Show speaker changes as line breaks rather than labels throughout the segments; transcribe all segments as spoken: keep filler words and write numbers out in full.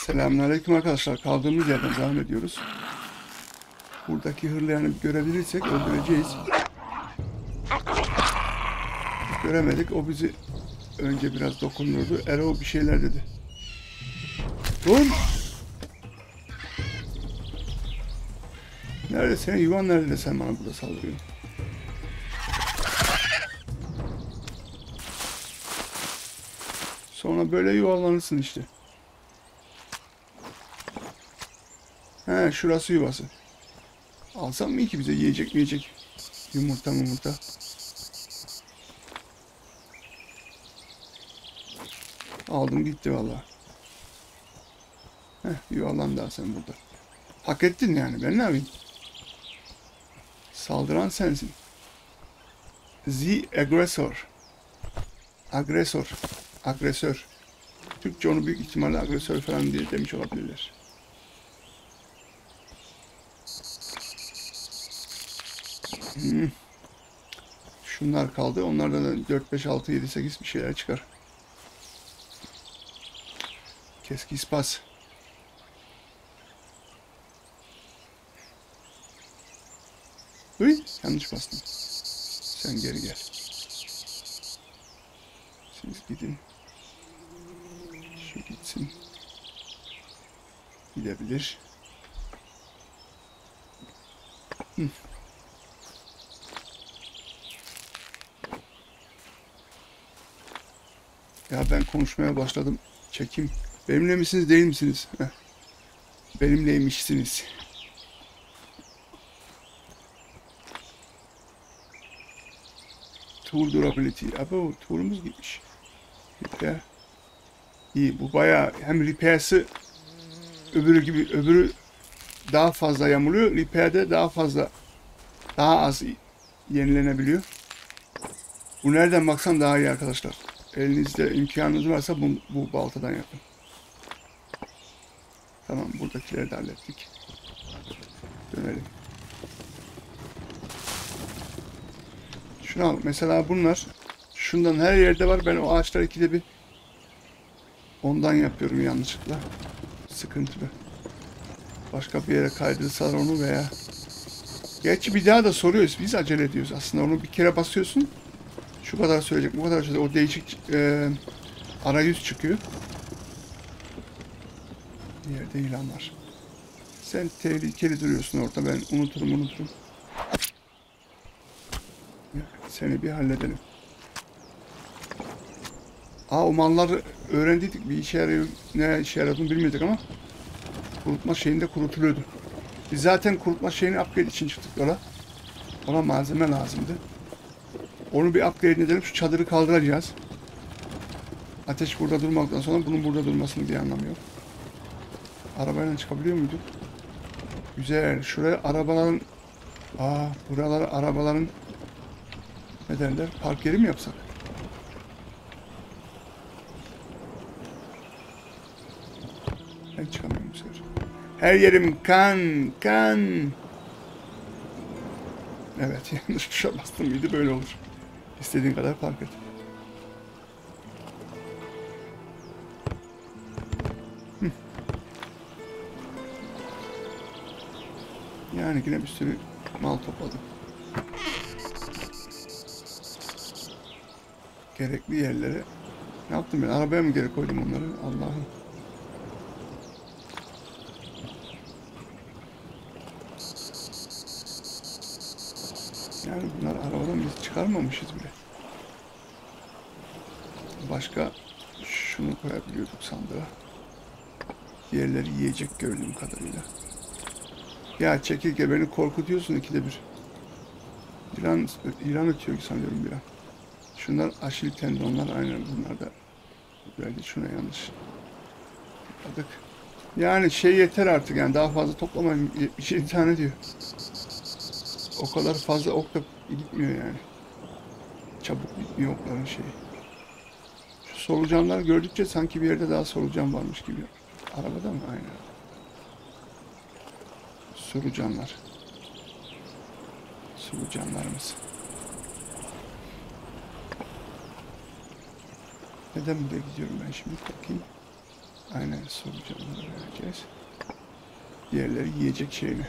Selamünaleyküm arkadaşlar. Kaldığımız yerden devam ediyoruz. Buradaki hırlayanı görebilirsek öldüreceğiz. Göremedik. O bizi önce biraz dokundurdu. Erol bir şeyler dedi. Dur! Nerede senin yuvan nerede de sen bana burada saldırıyorsun? Sonra böyle yuvarlanırsın işte. He, şurası yuvası. Alsam mı iyi ki bize yiyecek mi yiyecek? Yumurta yumurta. Aldım gitti vallahi. Heh, yuvarlan daha sen burada. Hak ettin yani, ben ne yapayım? Saldıran sensin. The aggressor. Agresor. Agresör. Türkçe onu büyük ihtimalle agresör falan diye demiş olabilirler. Hmm. Şunlar kaldı. Onlardan da dört, beş, altı, yedi, sekiz bir şeyler çıkar. Keski ispas. Uy, yanlış bastım. Sen geri gel. Siz gidin. Şu gitsin. Gidebilir. Hı. Ya ben konuşmaya başladım. Çekim. Benimle misiniz değil misiniz? Heh. Benimleymişsiniz. Tool durability. Abo tool'umuz gitmiş. Repair. İyi, bu bayağı hem repair'sı öbürü gibi, öbürü daha fazla yamuluyor. Repair'de daha fazla, daha az yenilenebiliyor. Bu nereden baksan daha iyi arkadaşlar. Elinizde imkanınız varsa bu, bu baltadan yapın. Tamam, buradakileri de hallettik. Dönelim. Şunu al. Mesela bunlar şundan her yerde var. Ben o ağaçlar ikide bir ondan yapıyorum yanlışlıkla. Sıkıntılı. Başka bir yere kaydırsalar onu veya... Gerçi bir daha da soruyoruz. Biz acele ediyoruz. Aslında onu bir kere basıyorsun. Şu kadar söyleyecek, bu kadar söyleyecek. O değişik e, arayüz çıkıyor. Bir yerde ilan var. Sen tehlikeli duruyorsun orada. Ben unuturum unuturum. Seni bir halledelim. Aa, o malları öğrendiydik. Bir işe yarıyor. Ne işe yaradığını bilmiyorduk ama kurutma şeyinde kurutuluyordu. Biz zaten kurutma şeyini upgrade için çıktık yola. Ona malzeme lazımdı. Onu bir upgrade edelim. Şu çadırı kaldıracağız. Ateş burada durmaktan sonra bunun burada durmasının bir anlamı yok. Arabayla çıkabiliyor muyduk? Güzel. Şuraya arabaların... Aa, buralara arabaların... Ne derler? Park yeri mi yapsak? Ben çıkamıyorum bu sefer. Her yerim kan, kan. Evet, yanlış tuşa bastım mıydı böyle olur. İstediğin kadar park et. Hı. Yani yine bir sürü mal topladım. Gerekli yerlere. Ne yaptım ben? Arabaya mı geri koydum onları? Allah'ım. Yani bunlar arabadan biz çıkarmamışız bile. Başka şunu koyabiliyorduk sandığa. Diğerleri yiyecek gördüğüm kadarıyla. Ya çekirge, beni korkutuyorsun ikide bir. İran, İran ötüyor sanıyorum bir an. Şunlar aşil tendonlar, aynen bunlar da. Böyle şuna yanlış. Tıkladık. Yani şey yeter artık, yani daha fazla toplamayın. yetmiş yedi tane diyor. O kadar fazla ok da gitmiyor yani. Çabuk bitmiyor okların şeyi. Şu solucanları gördükçe sanki bir yerde daha solucan varmış gibi. Arabada mı? Aynen. Solucanlar. Solucanlarımız. Neden buraya gidiyorum ben şimdi? Bakayım. Aynen soracağım herkes. Diğerleri yiyecek şeyini.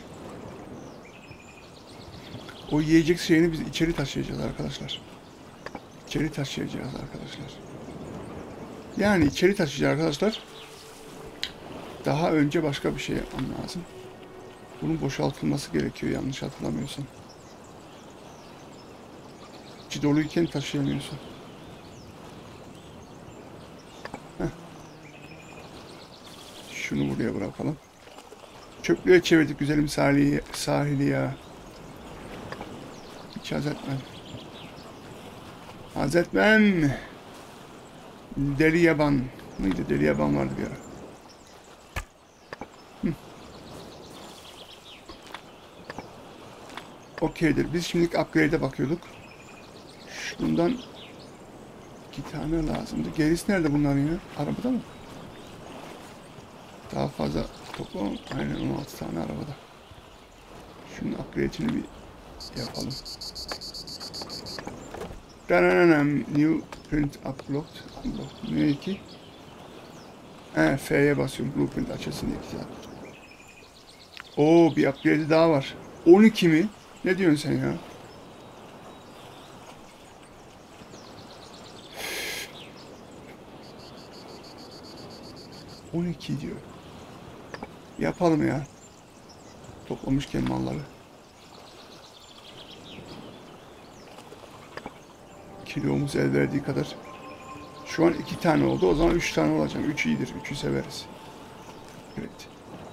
O yiyecek şeyini biz içeri taşıyacağız arkadaşlar. İçeri taşıyacağız arkadaşlar. Yani içeri taşıyacağız arkadaşlar. Daha önce başka bir şey yapmam lazım. Bunun boşaltılması gerekiyor yanlış hatırlamıyorsam. İçi doluyken taşıyamıyorsun. Heh. Şunu buraya bırakalım. Çöplüğe çevirdik güzelim sahili, sahili ya. Hiç haz etmem. Haz etmem. Deli yaban. Neydi? Deli yaban vardı bir ara. Okeydir. Biz şimdi upgrade'e bakıyorduk. Şundan iki tane lazımdı. Gerisi nerede bunların ya? Arabada mı? Daha fazla toplam. Aynen on altı tane arabada. Şunun upgrade'ini bir yapalım. Dananam new print upload. Ne ki? He, F'ye basıyorum. Blueprint açılsın diye güzel. Oo, bir upgrade daha var. on iki mi? Ne diyorsun sen ya? on iki diyor. Yapalım ya. Toplamışken malları. Kilomuz el verdiği kadar. Şu an iki tane oldu. O zaman üç tane olacak. Üç iyidir. Üçü severiz. Evet.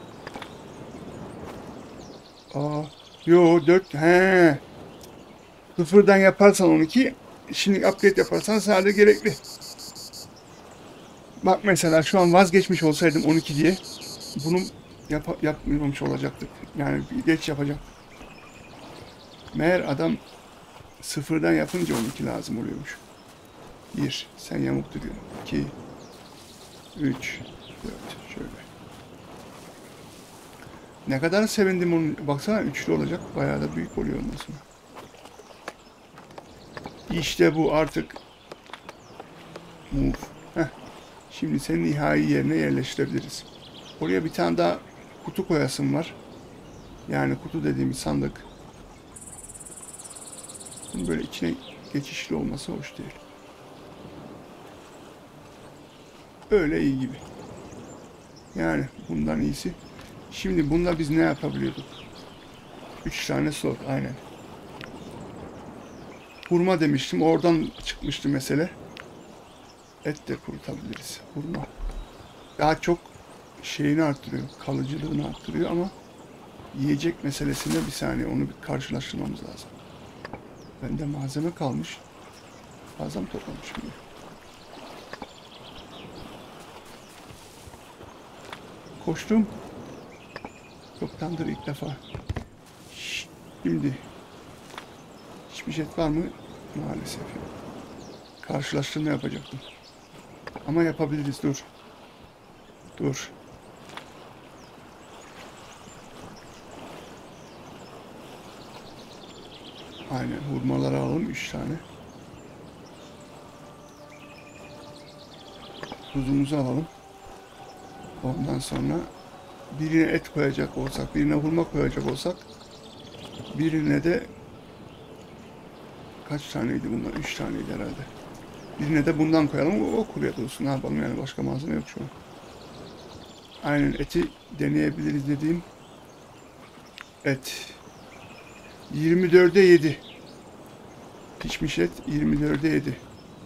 Aa, yo dört. He. Sıfırdan yaparsan on iki. Şimdi upgrade yaparsan sadece gerekli. Bak mesela şu an vazgeçmiş olsaydım on iki diye. Bunu yap yapmamış olacaktık. Yani geç yapacağım. Meğer adam sıfırdan yapınca on iki lazım oluyormuş. bir. Sen yamuk duruyorsun. iki. üç. dört. Şöyle. Ne kadar sevindim onu. Baksana üçlü olacak. Bayağı da büyük oluyor ondan sonra. İşte bu artık. Move. Heh. Şimdi seni nihai yerine yerleştirebiliriz. Oraya bir tane daha kutu koyasım var. Yani kutu dediğimiz sandık. Bunun böyle içine geçişli olması hoş değil. Öyle iyi gibi. Yani bundan iyisi. Şimdi bunda biz ne yapabiliyorduk? Üç tane slot aynen. Hurma demiştim. Oradan çıkmıştı mesele. Et de kurutabiliriz. Hurma. Daha çok şeyini arttırıyor. Kalıcılığını arttırıyor ama yiyecek meselesinde bir saniye onu bir karşılaştırmamız lazım. Bende malzeme kalmış. Fazla mı toplamışım ya? Koştum. Yoktandır ilk defa. Şimdi hiçbir şey var mı? Maalesef yok. Karşılaştırma yapacaktım. Ama yapabiliriz. Dur. Dur. Aynen. Hurmaları alalım. Üç tane. Tuzumuzu alalım. Ondan sonra birine et koyacak olsak, birine hurma koyacak olsak, birine de kaç taneydi bunlar? Üç taneydi herhalde. Birine de bundan koyalım. O kuruya dursun. Ne yapalım yani? Başka malzeme yok şu an. Aynen eti deneyebiliriz dediğim et. yirmi dörde yedi. Pişmiş et yirmi dörde yedi.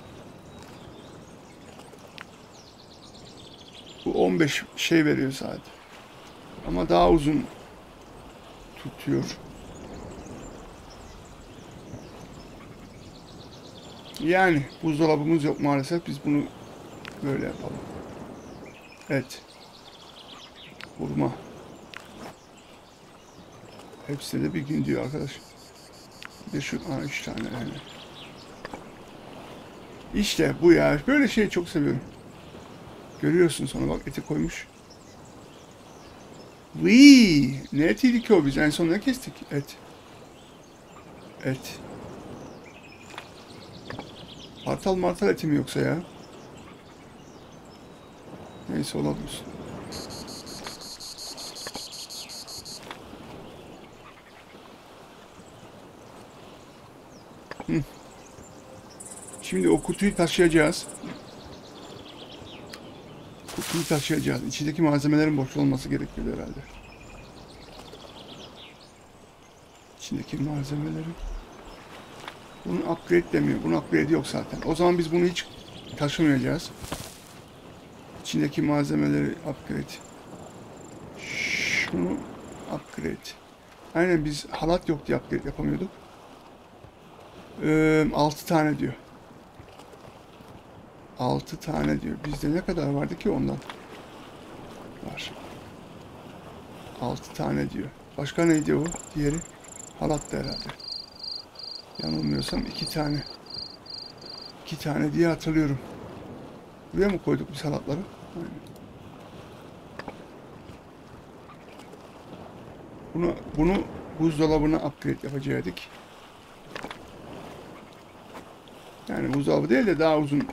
Bu on beş şey veriyor saat. Ama daha uzun tutuyor. Yani buzdolabımız yok maalesef. Biz bunu böyle yapalım. Et. Hurma. Hepsi de bir gün diyor arkadaş. Bir de şu aa, üç tane yani. İşte bu ya. Böyle şeyi çok seviyorum. Görüyorsun sonra bak eti koymuş. Vii, ne etiydi ki o biz en son ne kestik? Et. Et. Martal martal eti mi yoksa ya? Neyse olabilir. Hı. Şimdi o kutuyu taşıyacağız. Kutuyu taşıyacağız. İçindeki malzemelerin boş olması gerekiyor herhalde. İçindeki malzemelerin. Bunu upgrade demiyor. Bunun upgrade yok zaten. O zaman biz bunu hiç taşımayacağız. İçindeki malzemeleri upgrade. Şunu upgrade. Aynen, biz halat yok diye upgrade yapamıyorduk. Ee, altı tane diyor. altı tane diyor. Bizde ne kadar vardı ki ondan? Var. altı tane diyor. Başka neydi o? Diğeri? Halat da herhalde. Yanılmıyorsam iki tane. iki tane diye hatırlıyorum. Buraya mı koyduk biz halatları? Aynen. Bunu, bunu buzdolabına upgrade yapacaktık. Yani buzdolabı değil de daha uzun.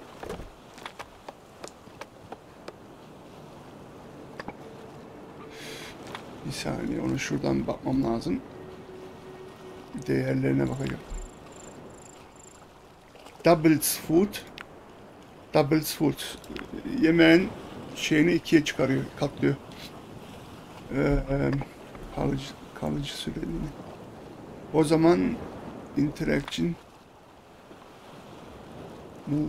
Bir saniye, onu şuradan bakmam lazım. Değerlerine bakacağım. Doubles food. Doubles food. Yemeğin şeyini ikiye çıkarıyor, katlıyor. Ee, kalıcı, kalıcı süreliğini. O zaman interaction move.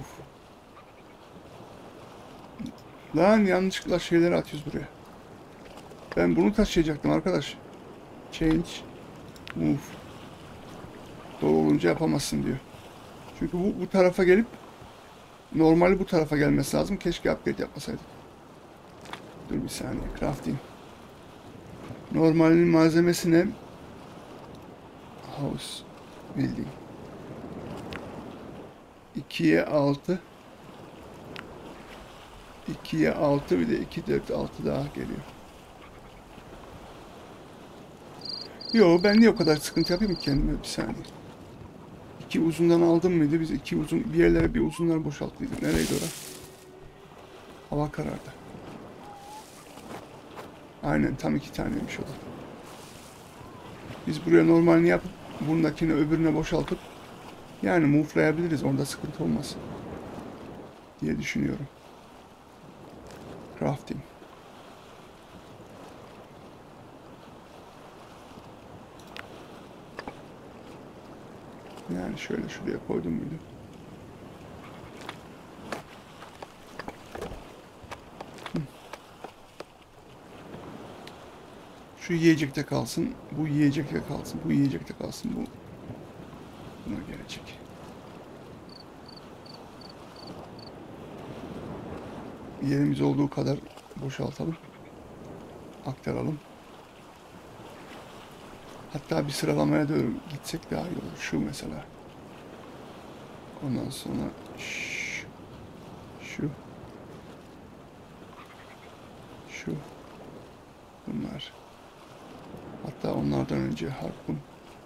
Lan yanlışlıkla şeyleri atıyoruz buraya. Ben bunu taşıyacaktım arkadaş. Change move. Dolu olunca yapamazsın diyor. Çünkü bu, bu tarafa gelip normali bu tarafa gelmesi lazım. Keşke upgrade yapmasaydık. Dur bir saniye. Crafting. Normalin malzemesi ne? House building. ikiye altı. ikiye altı, bir de iki, dört, altı daha geliyor. Yo, ben niye o kadar sıkıntı yapayım ki kendime? Bir saniye. İki uzundan aldım mıydı? Biz iki uzun, bir yerlere bir uzunlar boşalttıydık. Nereydi orası? Hava karardı. Aynen, tam iki taneymiş o da. Biz buraya normalini yapıp bundakini öbürüne boşaltıp yani move'layabiliriz. Orada sıkıntı olmaz diye düşünüyorum. Crafting. Yani şöyle şuraya koydum muydu? Hı. Şu yiyecekte kalsın, bu yiyecekte kalsın, bu yiyecekte kalsın, bu buna gelecek. Yerimiz olduğu kadar boşaltalım, aktaralım. Hatta bir sıralamaya doğru gitsek daha iyi olur. Şu mesela. Ondan sonra şu, şu, şu, bunlar. Hatta onlardan önce harpun.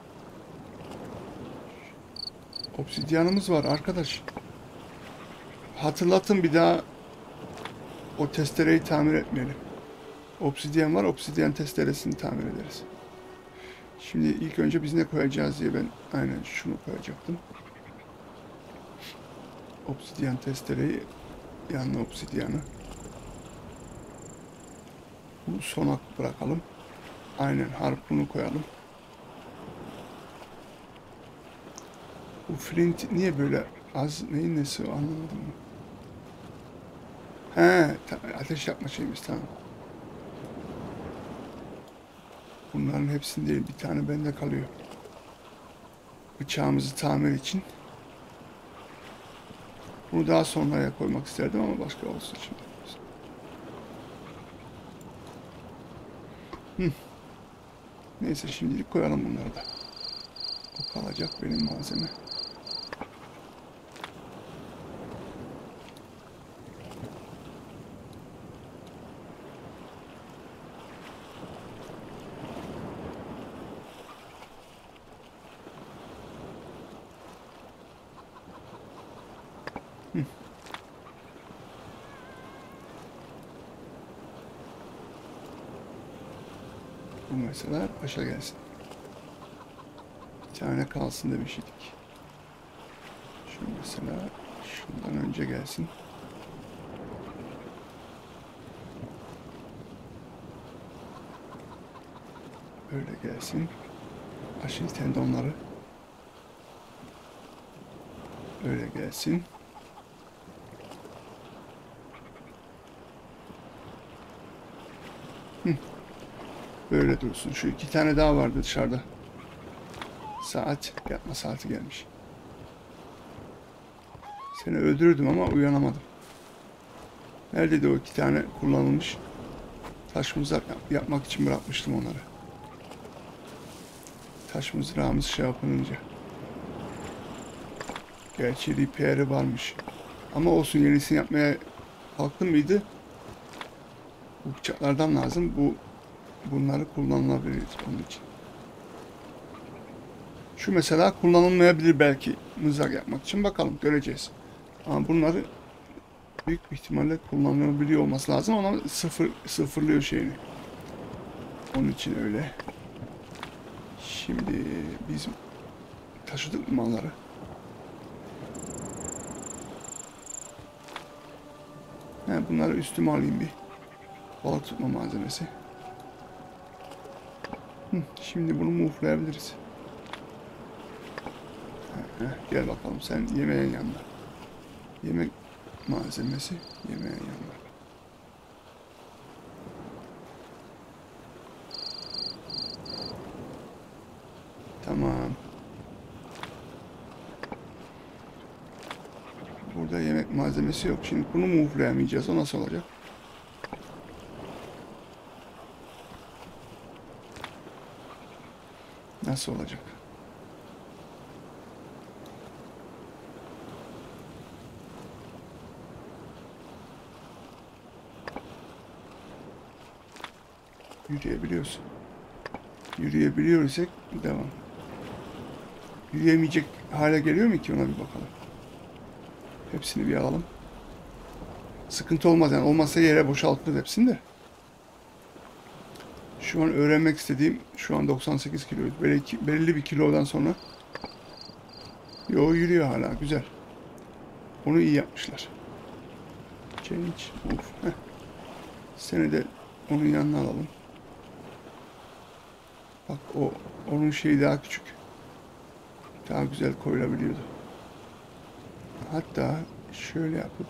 Obsidyanımız var arkadaş. Hatırlatın bir daha o testereyi tamir etmeyelim. Obsidyen var, obsidyen testeresini tamir ederiz. Şimdi ilk önce biz ne koyacağız diye ben aynen şunu koyacaktım. Obsidyen testereyi, yanına obsidyanı. Bunu sona bırakalım. Aynen harpunu koyalım. Bu flint niye böyle az, neyin nesi o, anlamadım mı? He, ateş yapma şeyimiz, tamam. Bunların hepsini değil, bir tane bende kalıyor. Bıçağımızı tamir için. Bunu daha sonraya koymak isterdim ama başka olsun şimdi. Hı. Neyse, şimdilik koyalım bunları da. O kalacak benim malzeme. Bu mesela başa gelsin. Bir tane kalsın demiştik. Şu mesela şundan önce gelsin. Öyle gelsin. Aşil tendonları. Öyle gelsin. Hı. Böyle dursun. Şu iki tane daha vardı dışarıda. Saat. Yatma saati gelmiş. Seni öldürürdüm ama uyanamadım. Neredeydi o iki tane kullanılmış? Taş mızrak yapmak için bırakmıştım onları. Taş mızrağımız şey yapınca. Gerçi repair'i varmış. Ama olsun, yenisini yapmaya kalktın mıydı? Bu bıçaklardan lazım. Bu bunları kullanılabilir onun için. Şu mesela kullanılmayabilir belki mızrak yapmak için. Bakalım, göreceğiz. Ama bunları büyük bir ihtimalle kullanılabiliyor olması lazım ama sıfır sıfırlıyor şeyini. Onun için öyle. Şimdi biz taşıdık mı malları? He, bunları üstüme alayım bir. Balık tutma malzemesi. Hı, şimdi bunu muhlayabiliriz. He, gel bakalım sen yemeğin yanında. Yemek malzemesi yemeğin yanında. Tamam. Burada yemek malzemesi yok. Şimdi bunu muhlayamayacağız. O nasıl olacak? Nasıl olacak? Yürüyebiliyorsun. Yürüyebiliyorsak devam. Yürüyemeyecek hale geliyor mu ki, ona bir bakalım. Hepsini bir alalım. Sıkıntı olmaz yani. Olmazsa yere boşaltırız hepsini de. Şu an öğrenmek istediğim, şu an doksan sekiz kilo. Belli, belli bir kilodan sonra. Yo, yürüyor hala. Güzel. Onu iyi yapmışlar. Change. Of. Heh. Seni de onun yanına alalım. Bak, o onun şeyi daha küçük. Daha güzel koyulabiliyordu. Hatta şöyle yapıp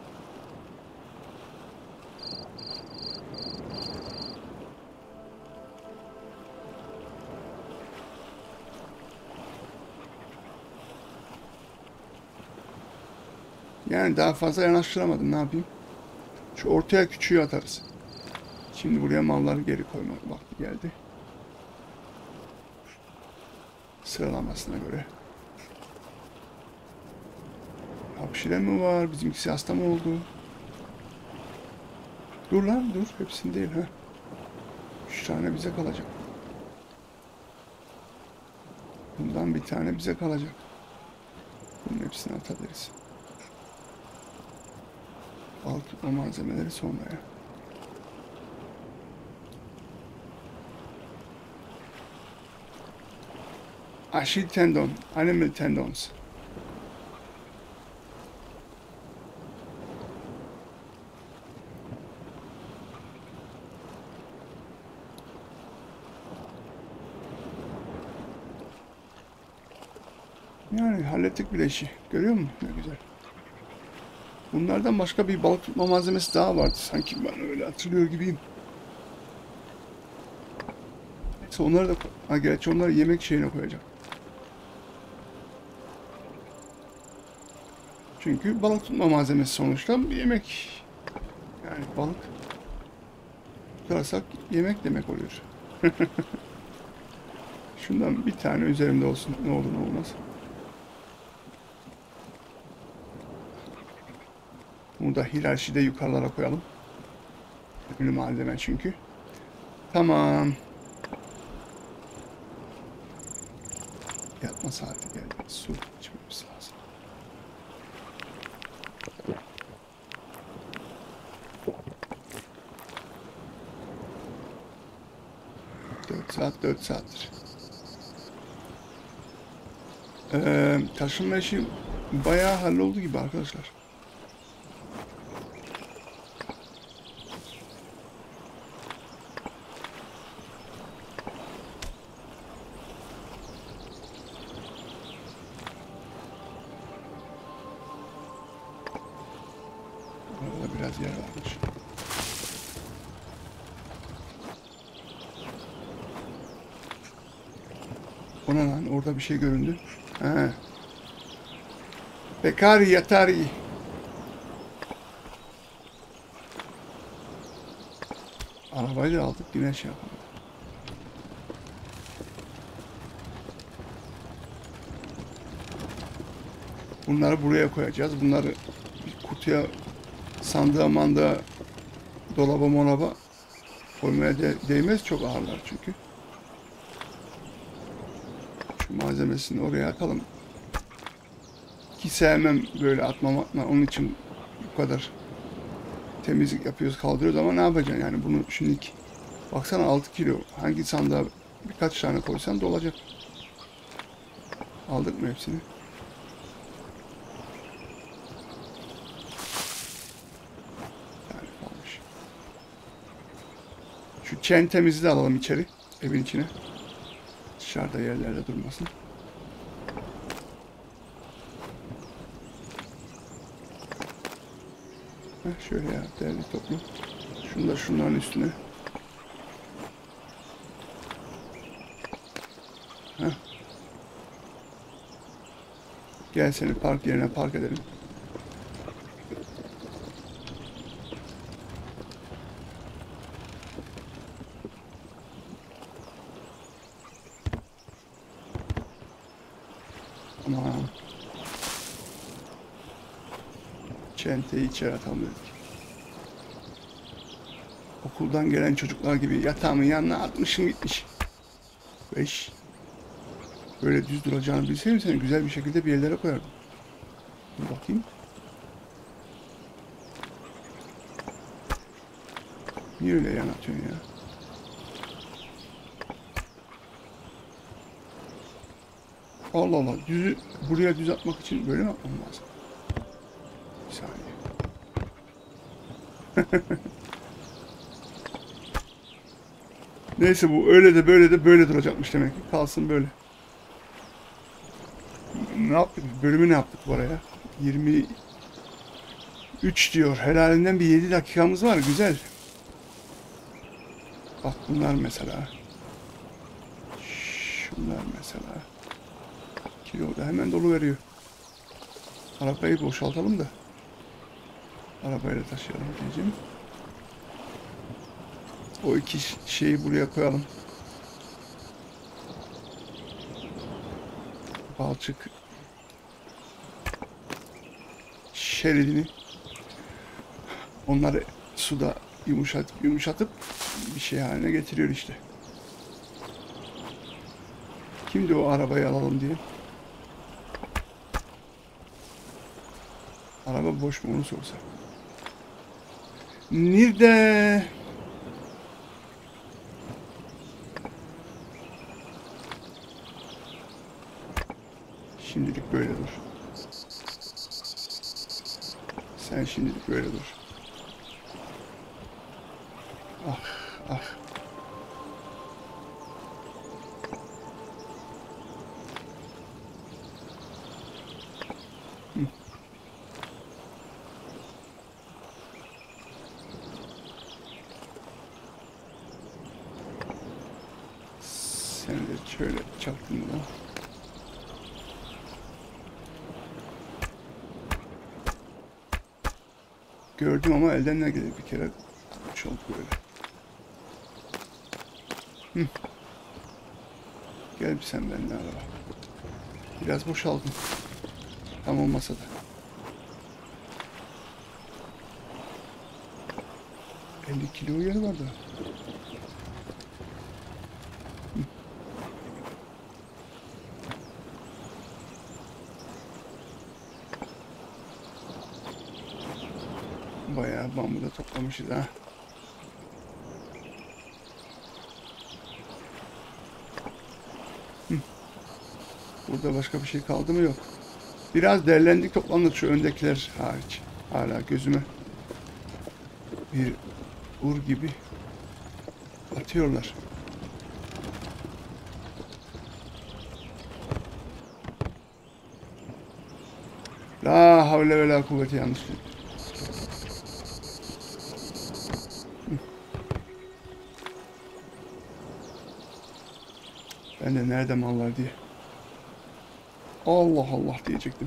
yani daha fazla yanaştıramadım, ne yapayım? Şu ortaya küçüğü atarız. Şimdi buraya malları geri koyma vakti geldi. Sıralamasına göre. Hapşire mi var? Bizimkisi hasta mı oldu? Dur lan dur. Hepsini değil ha. Üç tane bize kalacak. Bundan bir tane bize kalacak. Bunun hepsini atabiliriz. Balık tutma malzemeleri sonraya. Achilles tendon, animal tendons. Yani hallettik bile işi. Görüyor musun? Ne güzel. Bunlardan başka bir balık tutma malzemesi daha vardı. Sanki ben öyle hatırlıyor gibiyim. Neyse onları da... Ha, gerçi onları yemek şeyine koyacağım. Çünkü balık tutma malzemesi sonuçta bir yemek. Yani balık tutarsak yemek demek oluyor. Şundan bir tane üzerimde olsun. Ne olur ne olmaz. Bunu da hiyerarşide yukarılara koyalım. Ünlü malzeme çünkü. Tamam. Yatma saati geldi. Su içmemiz lazım. dört saat, dört saattir. Ee, taşınma işi bayağı halloldu gibi arkadaşlar. Orada biraz yer varmış. Ona lan orada bir şey göründü. He. Bekari yatari. Arabayı da aldık yine şey yapalım. Bunları buraya koyacağız. Bunları bir kutuya, sandığa, mandığa, dolaba, molaba koymaya de değmez. Çok ağırlar çünkü. Şu malzemesini oraya atalım. Ki sevmem böyle atmam atma. Onun için bu kadar temizlik yapıyoruz, kaldırıyoruz ama ne yapacaksın yani bunu şimdi baksana altı kilo. Hangi sandığa birkaç tane koysan dolacak. Aldık mı hepsini? Yani kalmış. Şu çentemizi de alalım içeri. Evin içine. Dışarıda yerlerde durmasın. Heh, şöyle ya değerli toplu. Şunu da şunların üstüne. Heh. Gel seni park yerine park edelim. Aman. Çenteyi içeri atalım dedik. Okuldan gelen çocuklar gibi yatağımın yanına atmışım gitmiş. Beş. Böyle düz duracağını bilseydim seni güzel bir şekilde bir yerlere koyardım. Dur bakayım. Niye öyle yan atıyorsun ya? Allah Allah. Düzü buraya düz atmak için böyle mi atmam lazım? Bir saniye. Neyse bu öyle de böyle de böyle duracakmış demek ki. Kalsın böyle. Ne yaptık? Bölümü ne yaptık bu araya? yirmi üç diyor. Helalinden bir yedi dakikamız var. Güzel. Bak bunlar mesela. Şunlar mesela. Kilo da hemen dolu veriyor. Arabayı boşaltalım da. Arabayla taşıyalım diyeceğim. O iki şeyi buraya koyalım. Balçık şeridini. Onları suda yumuşatıp yumuşatıp bir şey haline getiriyor işte. Kimdi o arabayı alalım diye. Araba boş mu onu sorsa. Nerede? Şimdilik böyle dur. Sen şimdilik böyle dur. Ah ah. Hı. Sen de şöyle çaktın da. Gördüm ama elden ne gelir bir kere atmış olduk böyle. Hı. Gel bir sen benimle araba. Biraz boşaldım. Tam olmasa da. elli kilo yeri var da. Hı. Bayağı bambu da toplamışız ha. Burada başka bir şey kaldı mı? Yok. Biraz derlendik toplandık şu öndekiler hariç. Hala gözüme bir ur gibi atıyorlar. La havle ve la kuvvete yanlış. Ben de nerede mal var diye. Allah Allah diyecektim.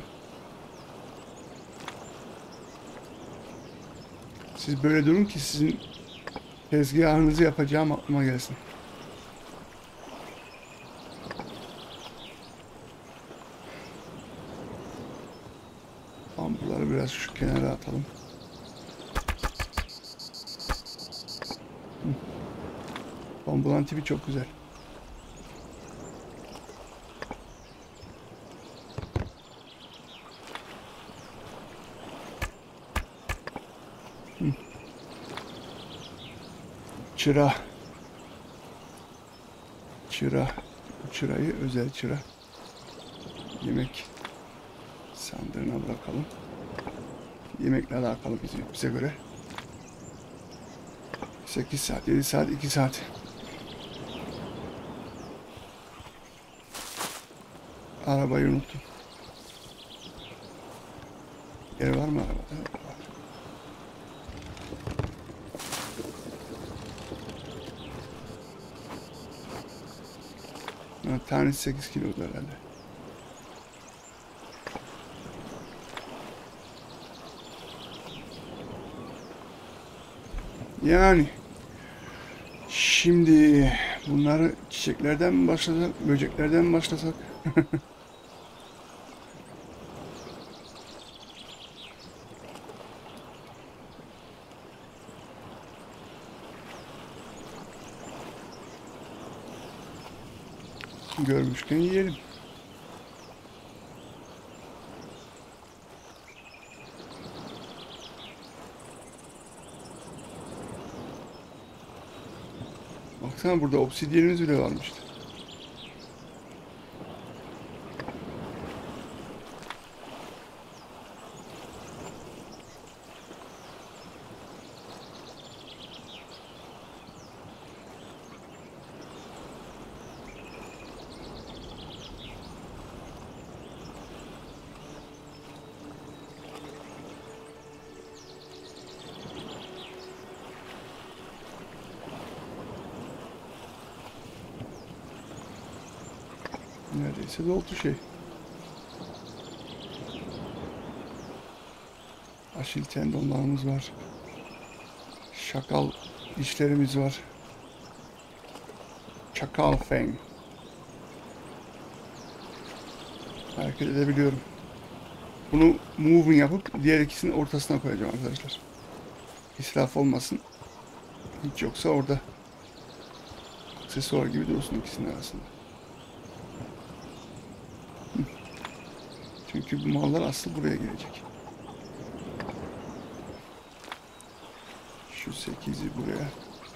Siz böyle durun ki sizin tezgahınızı yapacağım aklıma gelsin. Bambuları biraz şu kenara atalım. Bambuların tipi çok güzel. Çıra. Çıra. Bu çırayı özel çıra. Yemek sandığına bırakalım. Yemekle alakalı bize, bize göre. sekiz saat, yedi saat, iki saat. Arabayı unuttum. Yer var mı arabada? Var. Tanesi sekiz kilo herhalde. Yani şimdi bunları çiçeklerden mi başlasak, böceklerden mi başlasak? Görmüşken yiyelim. Baksana burada obsidyenimiz bile varmıştı. Neredeyse doldu şey. Aşil tendonlarımız var. Şakal dişlerimiz var. Çakal fang. Hareket edebiliyorum. Bunu moving yapıp diğer ikisinin ortasına koyacağım arkadaşlar. İsraf olmasın. Hiç yoksa orada aksesuar gibi dursun ikisinin arasında. Çünkü bu mallar asıl buraya gelecek. Şu sekizi buraya.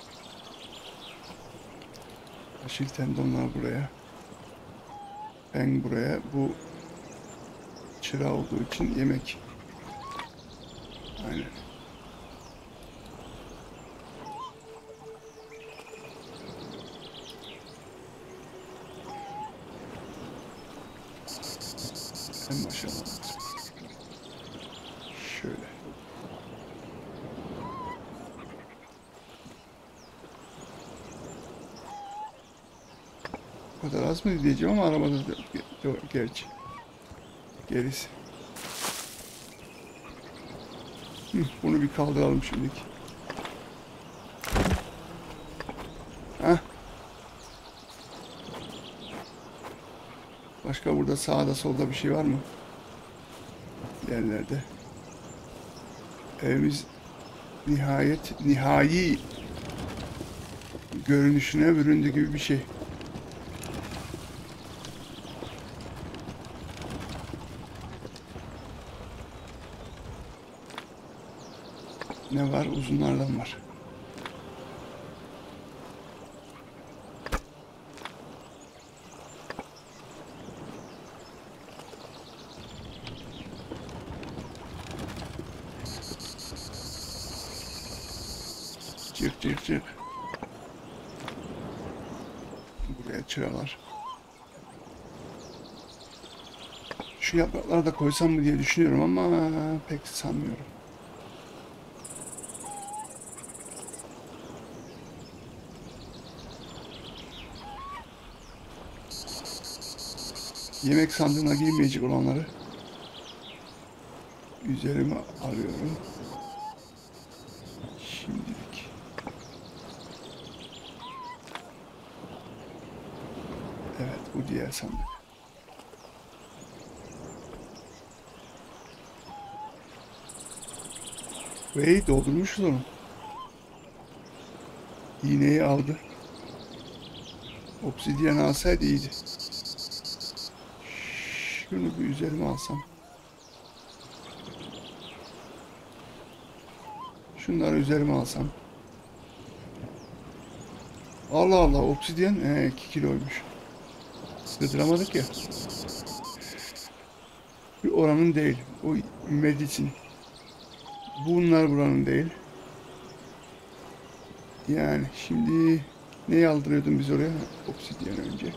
Aşil tendonlar buraya. Ben buraya. Bu çıra olduğu için yemek. Aynen. En maşallah. Şöyle. O kadar az mı diyeceğim ama arabada da gerçi. Gerisi. Hı, bunu bir kaldıralım şimdilik. Heh. Başka burada sağda solda bir şey var mı? Yerlerde. Evimiz nihayet nihai görünüşüne büründü gibi bir şey. Ne var? Uzunlardan var. Çık çık çık. Buraya çıralar. Şu yaprakları da koysam mı diye düşünüyorum ama pek sanmıyorum. Yemek sandığına girmeyecek olanları üzerime alıyorum. Şimdilik. Evet, bu diğer sandık. Ve doldurmuşuz onu. İğneyi aldı. Obsidyen alsaydı iyiydi. Şunu bir üzerime alsam. Şunları üzerime alsam. Allah Allah, obsidyen he, iki kiloymuş. Sığdıramadık ya. Bir oranın değil. O medicin. Bunlar buranın değil. Yani şimdi neyi aldırıyordun biz oraya? Obsidyen önce.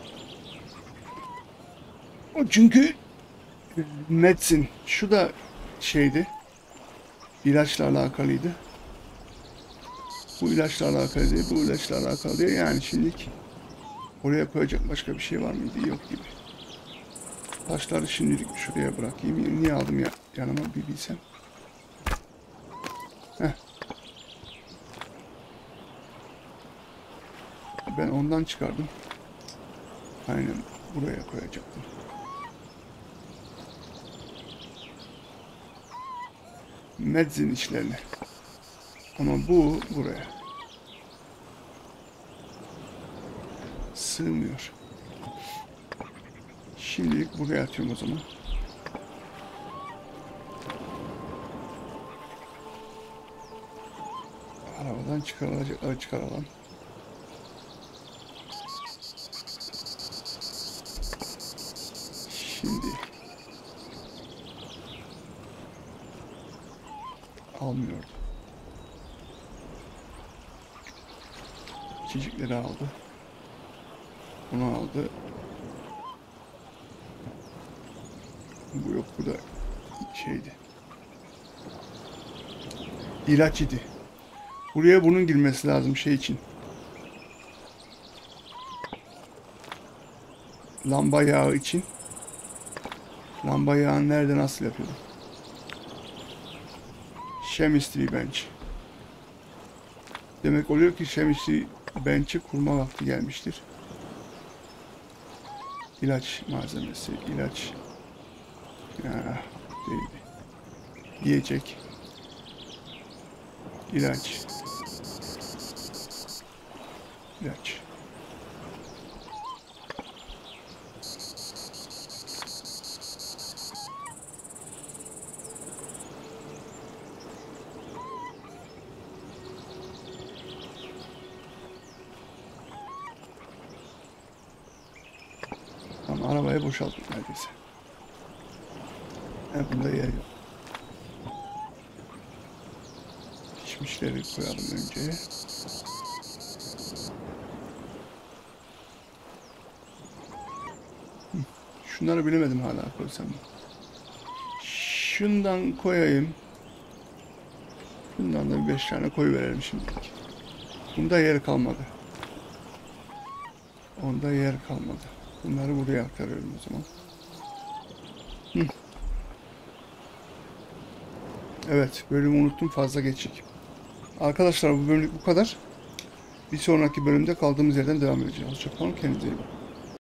O çünkü medicine. Şu da şeydi. İlaçla alakalıydı. Bu ilaçla alakalı değil, bu ilaçla alakalı değil. Yani şimdilik oraya koyacak başka bir şey var mıydı? Yok gibi. Taşları şimdilik şuraya bırakayım. Niye aldım ya yanıma bir bilsem. Heh. Ben ondan çıkardım. Aynen buraya koyacaktım. Medzin içlerine. Ama bu buraya. Sığmıyor. Şimdilik buraya atıyorum o zaman. Arabadan çıkarılacakları çıkaralım. Şimdi almıyordu. Çocukları aldı. Bunu aldı. Bu yok, bu da şeydi. İlaç idi. Buraya bunun girmesi lazım şey için. Lamba yağı için. Lamba yağını nerede nasıl yapıyordum? Chemistry bench. Demek oluyor ki chemistry bench'i kurma vakti gelmiştir. İlaç malzemesi, ilaç. Ya, değildi. Yiyecek. İlaç. İlaç. Ama arabayı boşalttık neredeyse. He, bunda yer yok. Pişmişleri koyalım önce. Şunları bilemedim hala koysam. Şundan koyayım. Şundan da bir beş tane koy verelim şimdilik. Bunda yer kalmadı. Onda yer kalmadı. Bunları buraya aktarıyorum o zaman. Hı. Evet, bölümü unuttum, fazla geçik. Arkadaşlar bu bölümlük bu kadar. Bir sonraki bölümde kaldığımız yerden devam edeceğiz. Hoşçakalın, kendinize iyi bakın.